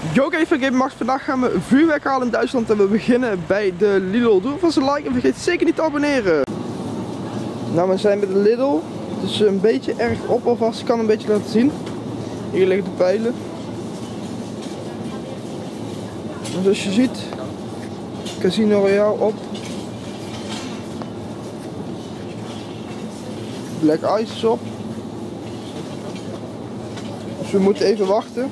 Yo, van Game Max. Vandaag gaan we vuurwerk halen in Duitsland en we beginnen bij de Lidl. Doe alvast een like en vergeet zeker niet te abonneren. Nou, we zijn bij de Lidl. Het is een beetje erg op alvast. Ik kan een beetje laten zien. Hier liggen de pijlen. En zoals je ziet, Casino Royale op. Black Ice is op. Dus we moeten even wachten.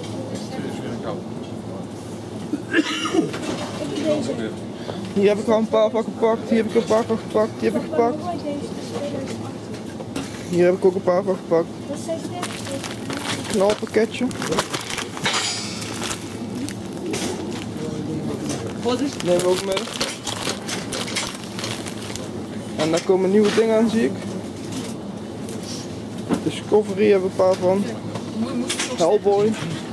Hier heb ik al een paar van gepakt, hier heb ik een paar van gepakt, die heb ik gepakt. Hier heb ik ook een paar van gepakt. Knalpakketje. Neem we ook mee. En daar komen nieuwe dingen aan, zie ik. Discovery hebben we een paar van. Hellboy.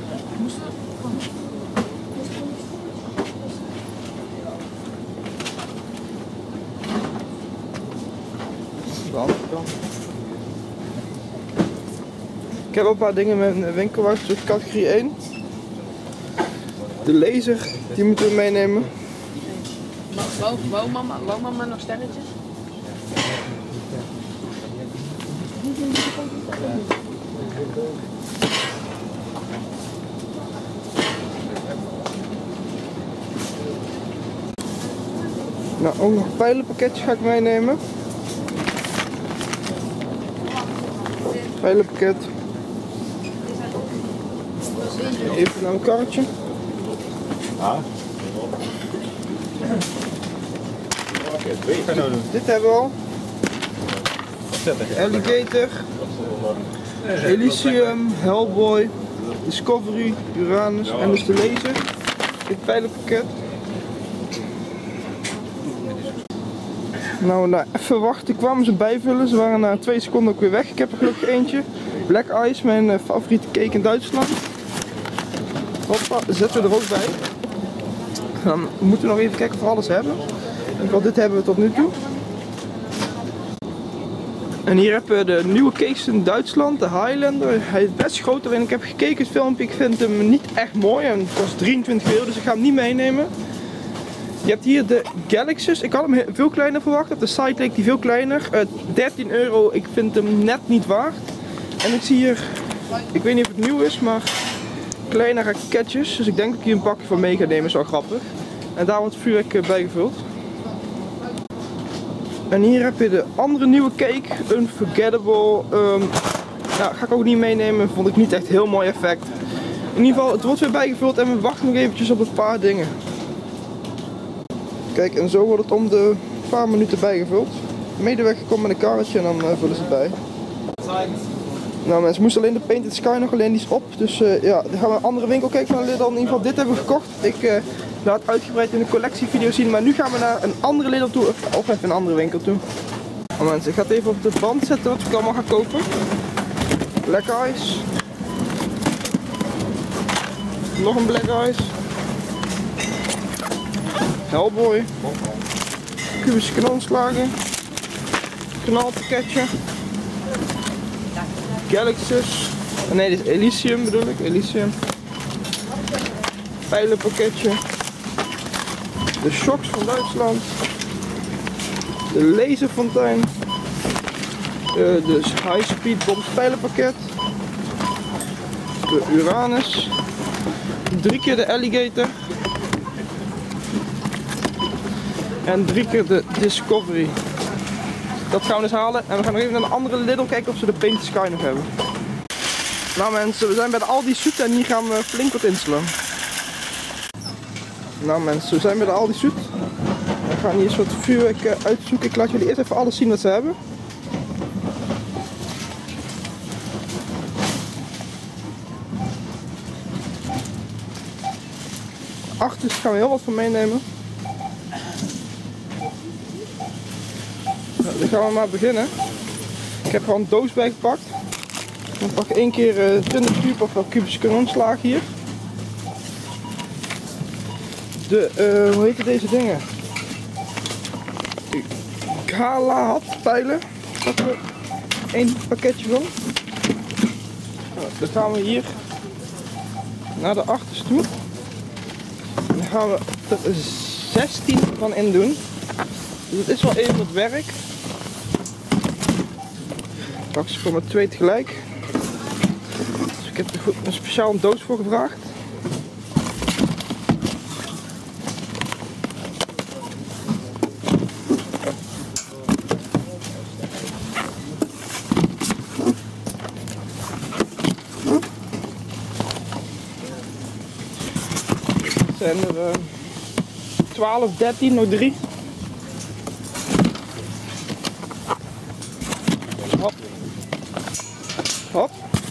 Ik heb ook een paar dingen met een winkelwagen, dus categorie 1. De laser, die moeten we meenemen. Wou mama nog sterretjes? Nou, ook nog pijlenpakketjes ga ik meenemen. Pijlenpakket. Even naar mijn karretje. Dit hebben we al. Alligator, Elysium, Hellboy, Discovery, Uranus en dus de laser. Dit pijlenpakket. Nou, even wachten, kwamen ze bijvullen. Ze waren na 2 seconden ook weer weg. Ik heb er gelukkig eentje. Black Ice, mijn favoriete cake in Duitsland. Hoppa, zetten we er ook bij. Dan moeten we nog even kijken of we alles hebben. In ieder geval, dit hebben we tot nu toe. En hier hebben we de nieuwe cakes in Duitsland, de Highlander. Hij is best groot, alleen ik heb gekeken het filmpje. Ik vind hem niet echt mooi en het kost 23 euro, dus ik ga hem niet meenemen. Je hebt hier de Galaxus. Ik had hem veel kleiner verwacht. Op de site leek die veel kleiner. 13 euro, ik vind hem net niet waard. En ik zie hier, ik weet niet of het nieuw is, maar kleine raketjes. Dus ik denk dat ik hier een bakje van mee ga nemen, is wel grappig. En daar wordt vuurwerk bijgevuld. En hier heb je de andere nieuwe cake, Unforgettable. Nou, ga ik ook niet meenemen, vond ik niet echt heel mooi effect. In ieder geval, het wordt weer bijgevuld en we wachten nog eventjes op een paar dingen. Kijk, en zo wordt het om de paar minuten bijgevuld. Medewerker komt met een karretje en dan vullen ze het bij. Nou mensen, moesten alleen de Painted Sky nog, alleen die is op. Dus ja, dan gaan we een andere winkel kijken naar Lidl. In ieder geval, dit hebben we gekocht. Ik laat het uitgebreid in de collectievideo zien. Maar nu gaan we naar een andere Lidl toe, of even een andere winkel toe. Nou mensen, ik ga het even op de band zetten wat ik allemaal ga kopen. Black Ice. Nog een Black Ice. Hellboy, kubische kanonslagen, knalpakketje, Galaxus, nee dit is Elysium bedoel ik, Elysium, pijlenpakketje, de shocks van Duitsland, de laserfontein, de high speed bombs pijlenpakket, de Uranus, 3 keer de Alligator. En 3 keer de Discovery. Dat gaan we dus halen. En we gaan nog even naar een andere Lidl kijken of ze de Painted Sky nog hebben. Nou mensen, we zijn bij de Aldi Süd en hier gaan we flink wat inslaan. Nou mensen, we zijn bij de Aldi Süd. We gaan hier eens wat vuurwerk uitzoeken. Ik laat jullie eerst even alles zien wat ze hebben. Achter gaan we heel wat van meenemen. Nou, dan gaan we maar beginnen. Ik heb gewoon een doos bij gepakt. Dan pak ik 1 keer 20 cube of kubische kanonslagen hier. De, hoe heet deze dingen? Gala pijlen. Daar pakken we 1 pakketje van. Nou, dan gaan we hier naar de achters toe. En dan gaan we er 16 van in doen. Dus het is wel even wat werk. Ik pak ze voor met 2 tegelijk. Dus ik heb er goed een speciaal doos voor gevraagd. Zijn er 12, 13, nog 3. Hop. Hop.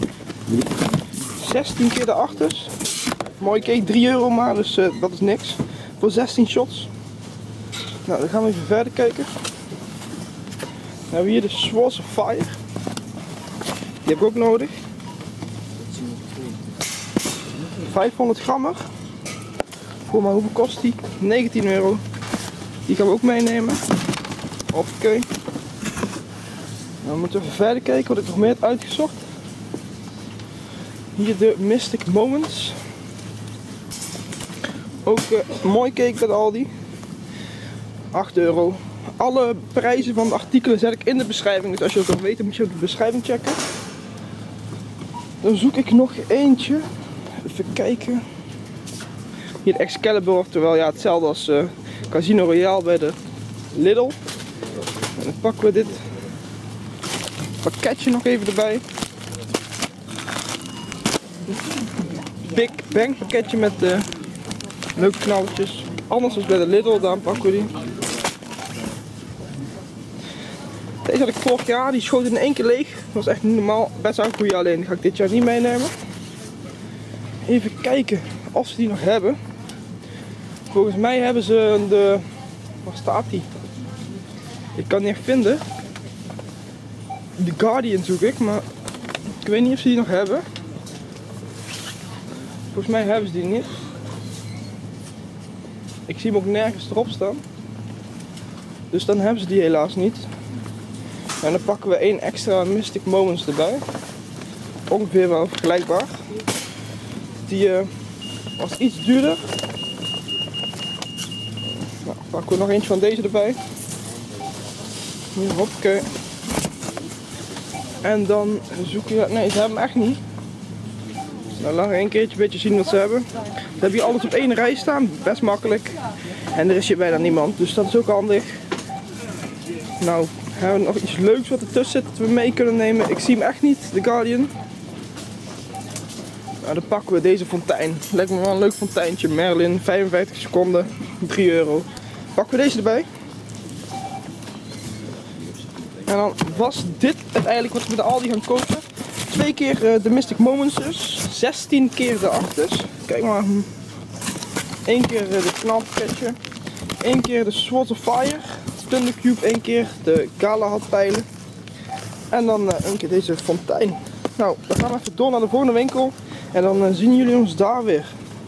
16 keer de achters. Mooi cake, 3 euro maar, dus dat is niks. Voor 16 shots. Nou, dan gaan we even verder kijken. Dan hebben we hier de Swords of Fire. Die heb ik ook nodig. 500 grammer. Voor maar hoeveel kost die? 19 euro. Die gaan we ook meenemen. Oké. Dan moeten we even verder kijken wat ik nog meer heb uitgezocht. Hier de Mystic Moments. Ook mooi cake bij Aldi. 8 euro. Alle prijzen van de artikelen zet ik in de beschrijving. Dus als je dat wil weten moet je op de beschrijving checken. Dan zoek ik nog eentje. Even kijken. Hier de Excalibur, oftewel ja, hetzelfde als Casino Royale bij de Lidl. En dan pakken we dit pakketje nog even erbij. Big Bang pakketje met leuke knalletjes. Anders dan bij de Lidl, dan pakken we die. Deze had ik vorig jaar, die schoot in 1 keer leeg. Dat was echt niet normaal, best wel een goeie, alleen die ga ik dit jaar niet meenemen. Even kijken of ze die nog hebben. Volgens mij hebben ze de... Waar staat die? Ik kan die niet echt vinden. De Guardian zoek ik, maar ik weet niet of ze die nog hebben. Volgens mij hebben ze die niet. Ik zie hem ook nergens erop staan. Dus dan hebben ze die helaas niet. En dan pakken we 1 extra Mystic Moments erbij. Ongeveer wel vergelijkbaar. Die was iets duurder. Nou, pakken we nog eentje van deze erbij. Hier, hoppakee. En dan zoeken we... Nee, ze hebben hem echt niet. Nou, laten we een keertje een beetje zien wat ze hebben. Ze hebben hier alles op 1 rij staan. Best makkelijk. En er is hier bijna niemand. Dus dat is ook handig. Nou, hebben we nog iets leuks wat ertussen zit dat we mee kunnen nemen. Ik zie hem echt niet, de Guardian. Nou, dan pakken we deze fontein. Lijkt me wel een leuk fonteintje. Merlin, 55 seconden, 3 euro. Pakken we deze erbij. En dan was dit uiteindelijk wat we met de Aldi gaan kopen. 2 keer de Mystic Moments dus. 16 keer de achters. Kijk maar. 1 keer de knalpakketje. 1 keer de Swords of Fire. Thundercube 1 keer. De Galahad pijlen. En dan 1 keer deze fontein. Nou, dan gaan we even door naar de volgende winkel. En dan zien jullie ons daar weer.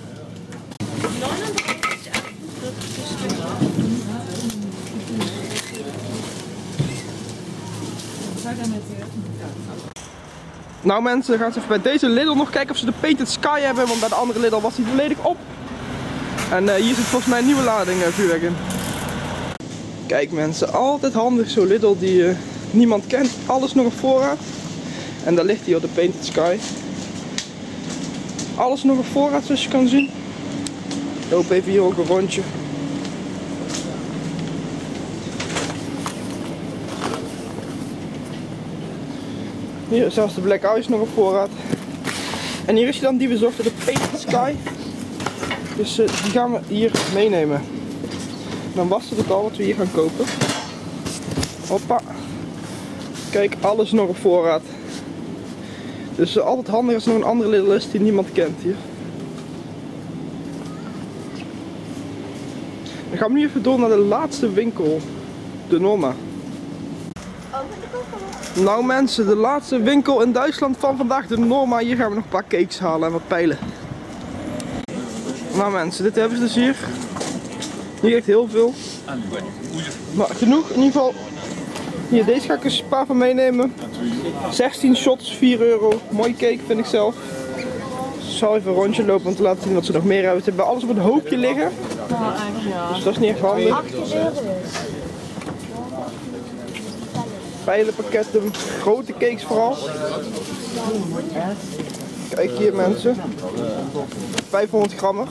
Nou mensen, gaan ze even bij deze Lidl nog kijken of ze de Painted Sky hebben. Want bij de andere Lidl was die volledig op. En hier zit volgens mij een nieuwe lading vuurwerk in. Kijk mensen, altijd handig zo'n Lidl die niemand kent. Alles nog op voorraad. En daar ligt hij op de Painted Sky. Alles nog op voorraad zoals je kan zien. Ik loop even hier ook een rondje. Hier zelfs de Black Ice nog op voorraad. En hier is hij dan die we zochten, de Painted Sky. Dus die gaan we hier meenemen. Dan was het al wat we hier gaan kopen. Hoppa. Kijk, alles nog op voorraad. Dus altijd handig als er nog een andere Lidl is die niemand kent hier. Dan gaan we nu even door naar de laatste winkel. De Norma. Nou mensen, de laatste winkel in Duitsland van vandaag, de Norma. Hier gaan we nog een paar cakes halen en wat pijlen. Nou mensen, dit hebben ze dus hier. Hier echt heel veel. Maar genoeg in ieder geval. Hier, deze ga ik eens een paar van meenemen. 16 shots, 4 euro. Mooie cake vind ik zelf. zal even een rondje lopen om te laten zien wat ze nog meer hebben. Ze hebben alles op een hoopje liggen. Nou, echt ja. Dus dat is niet echt handig. 8 euro dus. Pijlenpakketten, grote cakes vooral. Kijk hier mensen. 500 grammer.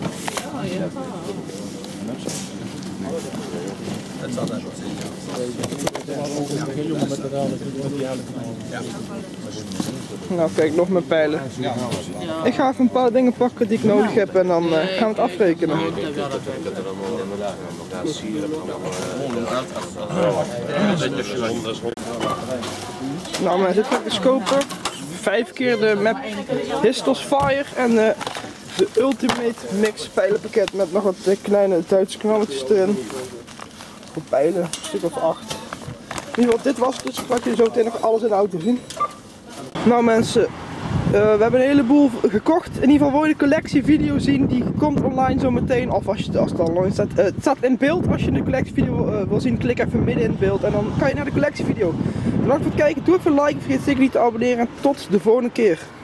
Nou kijk, nog mijn pijlen. Ik ga even een paar dingen pakken die ik nodig heb en dan gaan we het afrekenen. Nou mensen, dit ga ik dus kopen. 5 keer de map Histos Fire en de Ultimate Mix pijlenpakket met nog wat kleine Duitse knalletjes erin. Voor pijlen, een stuk of 8. In ieder geval, dit was het, dus ik laat jullie zo meteen nog alles in de auto zien. Nou mensen, we hebben een heleboel gekocht. In ieder geval wil je de collectievideo zien, die komt online zo meteen. Of als het al online staat. Het staat in beeld. Als je de collectievideo wil zien, klik even midden in het beeld en dan kan je naar de collectievideo. Bedankt voor het kijken, doe even een like, vergeet zeker niet te abonneren en tot de volgende keer.